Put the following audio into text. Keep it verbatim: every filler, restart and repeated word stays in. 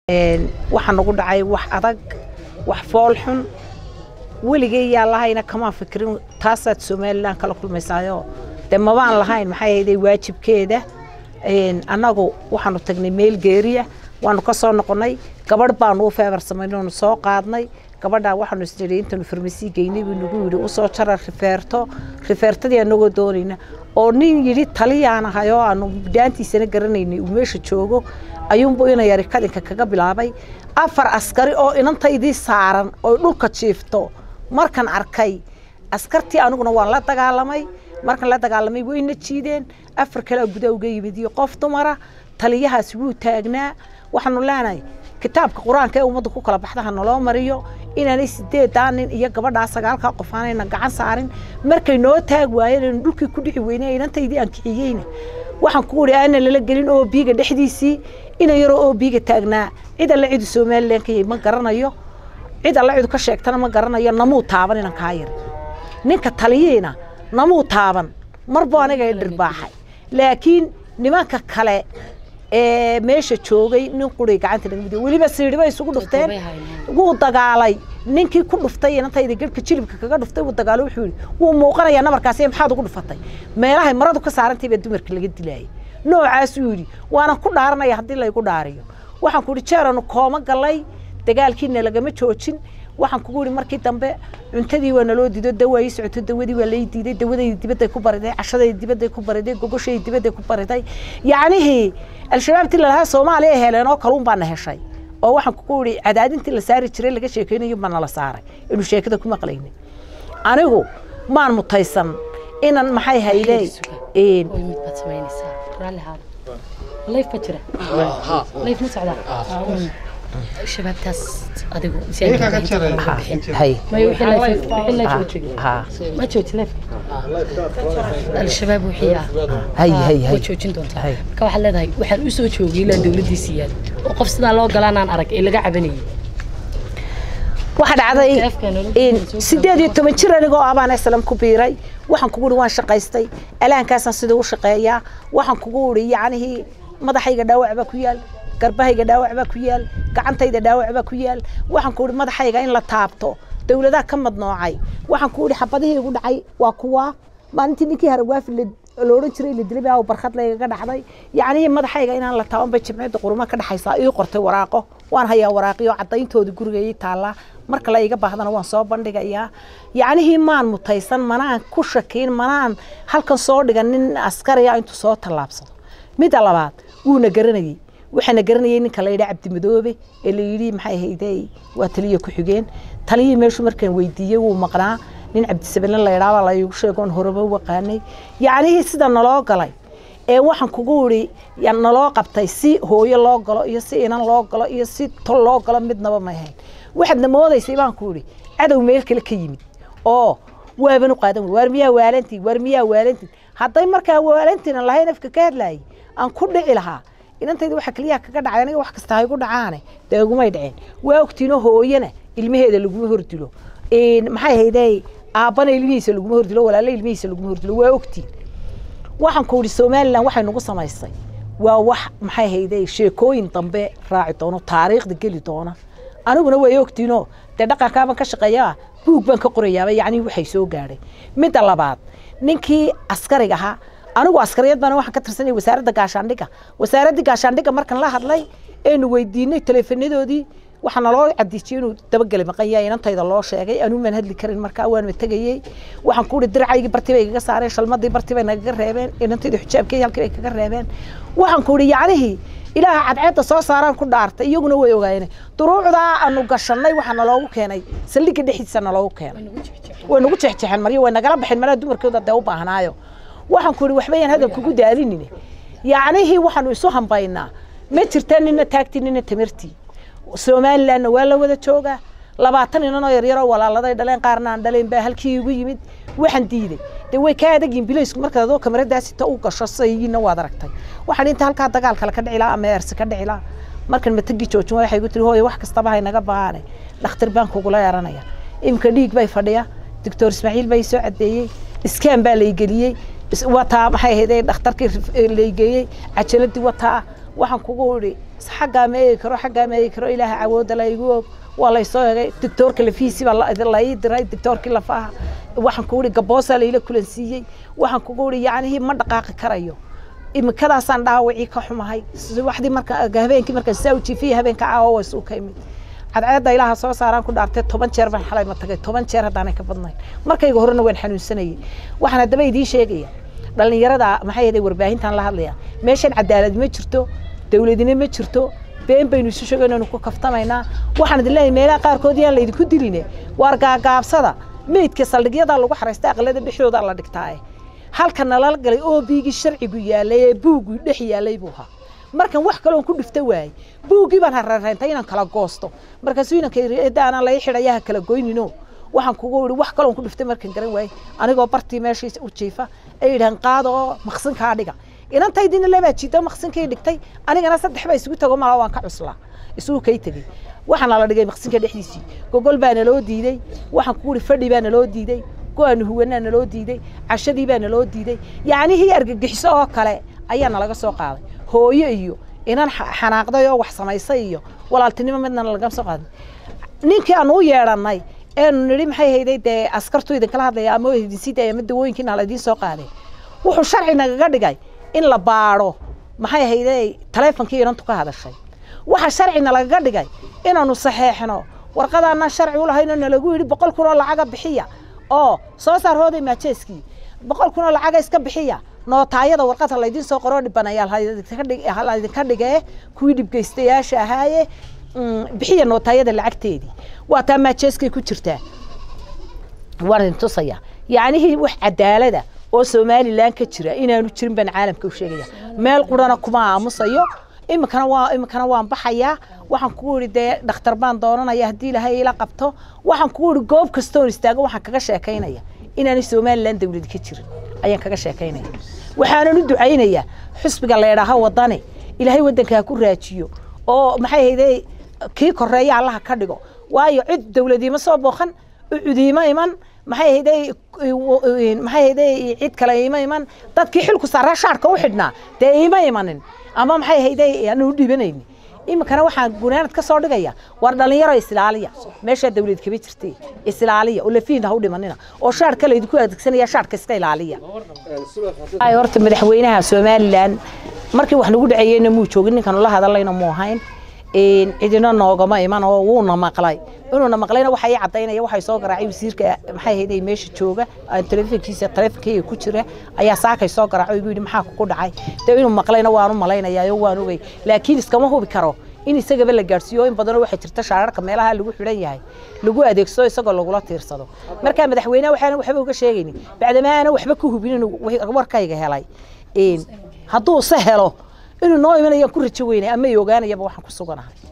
waxaan ugu dhacay wax adag wax fool xun weligay yaa lahayna kama fikirin taasaad Soomaaliland kala kulmaysaayo de ma baan lahayn maxay ahayd waajibkeeda anagu waxaanu tagnay meel geeriya waanu ka soo noqonay gabadh baan u feebar sameeyno soo qaadnay gabadha waxaanu isdiray inta farmasi geynay buu nagu yiri u soo jarar referto refertadii anagu doonayna oo nin yiri taliyaan ahayo aanu daantiisana garanaynay uu meesha joogo ayuunbu ina yari kadinka kaga bilaabay afar askari oo inantaydii saaran oo dhulka jiifto markan arkay askartii anuguna waan la dagaalamay markan la dagaalamay wayna jiideen afar kale gudaha uga yimid qof dumara taliyahaas wuu taagnaa waxaanu leenahay kitaabka quraanka ee ummadda ku kala baxdaha naloo mariyo inaanay sideedan nin iyo gabadha sagaalka qof aanayna gacan saarin markay noo taag waayeen dhulkii ku dhixi weynay inantaydii aan kiciyeyna waxaan ku wari aan la gelin oo biiga dhexdiisii ina yaro oo biiga taagnaa cid alla cid Soomaaliland ka ma garanayo cid alla cid ka sheegtana ma garanayo namuu taaban inaan ka yar ninka taliyeyna namuu taaban marba aniga dhirbaaxay laakiin nimanka kale ee meesha joogay nin quri gacanta laga miday waliba siiriba isugu dhufteen wuu dagaalay ninkii ku dhuftay inantayda galka jilibka kaga dhuftay wuu dagaalo wuxuu yiri wuu muuqanaya nabarkaas maxaad ugu dhufatay meelaha maradu ka saarantay baa dumarka laga dilaayay noocaas uu yiri waana ku dhaaranaya hadii la igu dhaariyo waxaan ku jeerano kooma galay dagaalkiina lagama joojin waxaan ku guuri markii dambe cuntadii waa naloo diido daway socoto dawadii waa lay diiday dawadii dibadda ku bariday cashadii dibadda ku bariday gogoshay dibadda ku bariday yaani al-shabaab tilaha Soomaaliya heelano kaluun baan heshay oo waxaan ku guuri cadaadintii la saari jiray laga sheekeynayo baan la saaray inuu sheekada ku maqlaynay anigu maan mutaysan inaan maxay haylay ee mid baad sameynaysaa raalli haad life fajra life musacada شباب تاس أديكو هاي ما يوحي لا يوحي لا يوجد ما تشوت لف الشباب وحيا هاي هاي هاي وتشوتين دونتا كواحد لا هاي وحنا وسو تشوقي لا دولتي سياد وقف سدا لو غلانا ان arag ee laga cabanayay waxa dhacday in sideed iyo toban jir aniga oo abaan aslam ku biiray waxaan kugu waan shaqaystay alaankaasan sida u shaqeeyaa waxaan kugu wari yaanihi madaxayga dhaawac ba ku yaal garbahayga dhaawac ba ku yaal gacantayda dhaawac ba ku yaal waxaan ku wari madaxayga in la taabto dawladaha ka madnoocay waxaan ku wari xabadihii ugu dhacay waa kuwa maalintii ninkii harwaaf la looran jiray la dilay baa barxad la iga dhacday yaani madaxayga inaan la taaban ba jimcada quruma ka dhaxaysa iyo qortay waraaqo waan hayaa waraaqiyo cadayntooda gurigay taala marka la iga baahdana waan soo bandhigayaa yaani maan mutaysan manaan ku shakiin manaan halkan soo dhiganin askari ah intuu soo talaabsado mid labaad wuuna garanayay waxana garanayay ninka la yiraahdo Cabdi Madoobe ee la yiri maxay hayday waa taliye ku xigeen taliye meeshu markaan weydiiyay wuu maqnaa nin Cabdi Sabalan la yiraahdo la igu sheegoon horaba waqaanay yaani sida naloo galay ee waxaan kugu wari yan naloo qabtay si hooyo loo galo iyo si inan loo galo iyo si tol loo galo midnaba ma ahayn waxaad namoodaysay baan ku wari cadow meel kale ka yimid oo waabanu qaadan war miyaa waalanti war miyaa waalanti haday markaa waalantina lahayn afka ka hadlay aan ku dhici lahaa inantayda waxa kaliya kaga dhacay aniga wax kasta ay ku dhacaane deegumay dhaceen waa ogtiino hooyana ilmaheeda lagu hordilo ee maxay hayday aabana ilmihiisa lagu hordilo walaalay ilmihiisa lagu hordilo waa ogtiin waxaan ku wari Soomaaliland waxay nagu samaysay waa wax maxay hayday sheekooyin dambe raaci doono taariikhda gali doona aniguna way ogtiino de dhaqanka ka shaqeeyaa buug baan ka qorayaa yaani waxay soo gaaray mid labaad ninkii askariga ahaa anigu askariyad baan waxaan ka tirsanay wasaaradda gaashaandhigga wasaaradda gaashaandhigga markan la hadlay ee weydiinay teleefanadoodii waxaan loo caddeeyay inuu dabagalay maqayaa inantayda loo sheegay anu man hadli karin marka waan ma tagayay waxaan ku dhig diracayga bartibay iga saareen shalmadii bartibay naga reebeen inantayda xijaabkii halkii ay kaga reebeen waxaan ku dhig yaanihi ilaaha cadceedda soo saaraan ku dhaartay iyaguna way ogaayeen duruucda aanu gashanay waxaan loogu keenay saldhigga dhexdiisa loogu keenay way nagu jeexjeexan mariyo way nagala baxeen mara dumarkooda day u baahnaayo waxaan ku wari waxbayaan hadal kugu daalinine yaanihi waxaanu isu hambaynaa ma jirtaan inna taagtinina tamirti Soomaaliland waa la wada jooga labaatan inanoo yar yar oo walaaladay dhaleen qaarna aan dhaleen baa halkii ugu yimid waxaan diiday de way ka adagin bileysku marka adoo kamaradaasi ta u gasho sayina waad aragtay waxaan inta halka dagaalka la ka dhicila ama eersi ka dhicila markan ma tagi joojin waxay ku tiri hooyo wax kasta baa inaga baanay dhakhtar baan kugu la yaranaya imka dhiig bay fadhiya doctor Ismaaciil bay soo cadeeyay iskaan baa la igeliyay wata maxay hayday dhakhtarkii la igeeyay cajaladii wata waxaan kugu wari حاجة ما يكره حاجة ما يكره إله عود لا يجوب والله يصير الدكتور كله فيه سبب الله الله يدري الدكتور كله فاها waxaan ku wari gaboosa leeyla kulansiiyay waxaan ku wari yaani ma dhaqaaqi karayo ima kada san dhaawici ka xumahay waxdii marka habeenkii marka sawji fi habeenka caawa soo kaymid cadceeda ilaaha soo saaraan ku dhaartay toban jeer baan xalay ma tagay toban jeer hadaan ka badnayn markayga horena waan xanuunsanayay waxaan hadaba idii sheegaya dhalinyarada maxay yahay warbaahintan la hadlaya meeshan cadaalad ma jirto dawladina ma jirto been baynu isu sheegaynaa ku kaftamaynaa waxaan idin leeyahay meelaha qaar kood yaan la idinku diline war gaagaabsada meedka saldhigyada lagu xareystay aqalada bixiyooda la dhigtaa halka nalal galay oo biigi sharcigu yaalay buugu dhex yaalay buu ha markan wax kale oo ku dhifta waay buugi baan harreentay inaan kala goosto markaas inaan ka eedaana la xidhayaha kala goynino waxaan kugu wiri wax kale oo ku dhiftay markan garan waay anigoo bartii meeshiisa u jiifa ay yiraahdeen qaado maqsinka dhiga inantaydina laba jiido maqsinkay dhigtay anigana saddex bay isugu tago ma waan ka cuslaa isugu kay tagay waxaan la dhigay maqsinka dhexdiisii gogol baana loo diiday waxaan ku wiri fadhi baana loo diiday go'aan huwanana loo diiday cashadii baana loo diiday yaani hi argagixiso oo kale ayaa laga soo qaaday hooyo iyo inaan xanaaqday oo wax samaysay iyo walaaltinimo midna laga soo qaaday ninkii aan u yeeranay ee niri maxay hayday de askartu idin kala hadlaya ama idin sidii ama dawooyinkiina la idin soo qaaday wuxuu sharci naga dhigay in la baaro maxay hayday taleefankii inantu ka hadashay waxa sharcina laga dhigay inaanu saxeexno warqadaana sharci u lahayn lagu yiri boqol kun oo lacag bixiya oo soo saar hooday maajeeskii boqol kun oo lacag iska bixiya nootaayada warqada la idin soo qoro dhibanayaal hay'adda ka dhigay kuwii dhibgeystayaasha ahaaye bixiya nootaayada lacagteedii waa taa maajeeskii ku jirtaa warin tusaya yaani wax cadaalada oo Soomaaliland ka jira inaanu jirin ban caalamka u sheegaya meel qurana kuma aamusayo imkana waa imkana waan baxaya waxaan ku wiri de dhakhtar baan doonanaya hadii ilaahay ila qabto waxaan ku wiri goob kasto oo istaago waxaan kaga sheekaynaya inaan Soomaaliland dawlad ka jirin ayaan kaga sheekaynaya waxaan u ducaynaya xisbiga leedaha wadani ilaahay wadanka ku raajiyo oo maxay hayday kii koreeya Allah ka dhigo waayo cid dawladima soo booqan udiima iman maxay hayday maxay hayday cid kale iima iman dadkii xilku saaraa shaarka u xidhnaa de iima imanin ama maxay hayday aanu dhibanayni imkana waxaan gunaanad ka soo dhigaya war dhalinyaro islaaliya meesha dawlad ka jirtay islaaliya oo la fiinda u dhimanina oo shaar kale idinku adeegsanaya shaarka iska ilaaliya ay horta madaxweynaha Soomaaliland markii wax lagu dhaceeyay muu joogin ninkan la hadlayna muu ahayn in cidina noogama iman oo uu na maqlay inuu na maqlayna waxa ay cadeynaya waxa soo garaacay wasiirka maxay hayday meesha jooga telefoonkiisa telefoonkiisa ku jira ayaa saakay soo garaacay oo yiri maxaa ku dhacay taa inuu maqlayna waanu malaynayaa waan ogay laakiin iskama hubi karo in isagaba la gaarsiiyo in badan waxa jirta shaararka meelaha lagu xiran yahay lagu adeegsado isagoo lagu la tiirsado marka madaxweynaha waxaan waxba uga sheegayni bacdamaana waxba ku hubin inuu warkayga helay in hadduu sahelo inuu noo imanayo ku rajo weynay ama ay ogaanayaba waxaan ku suganahay